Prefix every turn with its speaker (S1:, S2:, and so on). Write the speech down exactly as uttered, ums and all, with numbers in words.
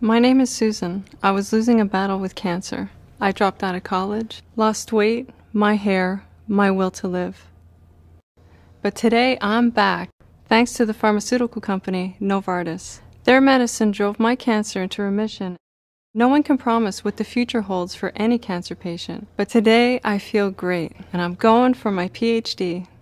S1: My name is Suzan. I was losing a battle with cancer. I dropped out of college, lost weight, my hair, my will to live. But today I'm back, thanks to the pharmaceutical company Novartis. Their medicine drove my cancer into remission. No one can promise what the future holds for any cancer patient, but today I feel great, and I'm going for my P H D.